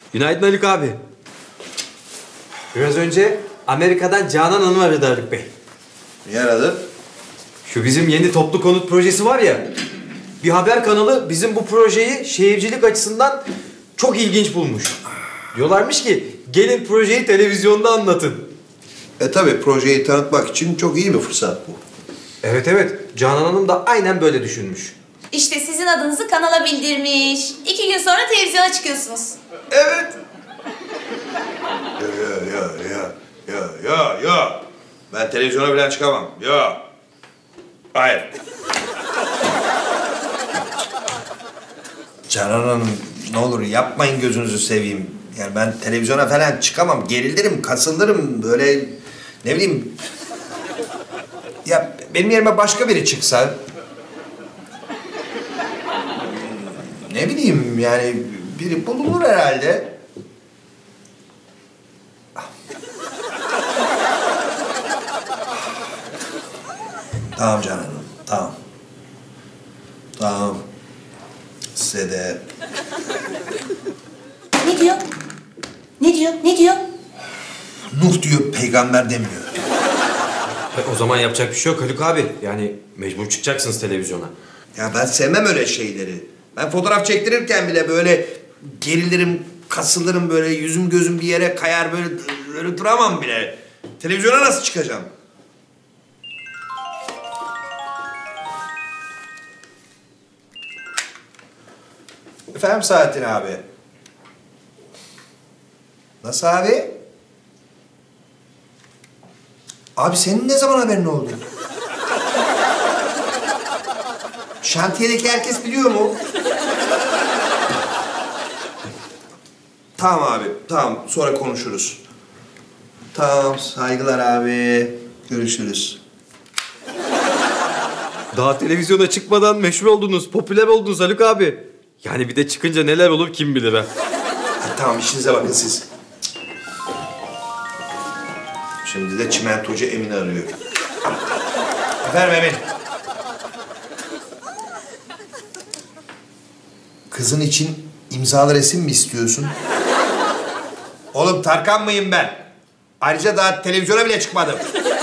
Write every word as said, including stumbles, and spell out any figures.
Günaydın Haluk abi. Biraz önce Amerika'dan Canan Hanım aradı Haluk Bey. Niye aradı? Şu bizim yeni toplu konut projesi var ya. Bir haber kanalı bizim bu projeyi şehircilik açısından çok ilginç bulmuş. Diyorlarmış ki gelin projeyi televizyonda anlatın. E tabi projeyi tanıtmak için çok iyi bir fırsat bu. Evet evet. Canan Hanım da aynen böyle düşünmüş. İşte sizin adınızı kanala bildirmiş. İki gün sonra televizyona çıkıyorsunuz. Evet. Ya ya ya ya ya ya. Ben televizyona bile çıkamam. Ya. Hayır. Canan Hanım ne olur yapmayın gözünüzü seveyim. Yani ben televizyona falan çıkamam. Gerilirim, kasılırım böyle ne bileyim. Ya benim yerime başka biri çıksa. Ne bileyim yani biri bulunur herhalde. Tamam Canan Hanım, tamam. Tamam. Size de... Ne diyor? Ne diyor? Ne diyor? Nuh diyor, peygamber demiyor. E, o zaman yapacak bir şey yok Haluk abi. Yani mecbur çıkacaksınız televizyona. Ya ben sevmem öyle şeyleri. Ben fotoğraf çektirirken bile böyle gerilirim, kasılırım böyle yüzüm gözüm bir yere kayar böyle, böyle duramam bile. Televizyona nasıl çıkacağım? Efendim Saadettin abi. Nasıl abi? Abi senin ne zaman haberin oldu? Şantiyedeki herkes biliyor mu? Tamam abi, tamam. Sonra konuşuruz. Tamam, saygılar abi. Görüşürüz. Daha televizyona çıkmadan meşhur oldunuz, popüler oldunuz Haluk abi. Yani bir de çıkınca neler olur kim bilir ha. Ha, tamam, işinize bakın siz. Şimdi de çimentocu Emin'i arıyor. Efendim Emin. Kızın için imzalı resim mi istiyorsun? Oğlum Tarkan mıyım ben? Ayrıca daha televizyona bile çıkmadım.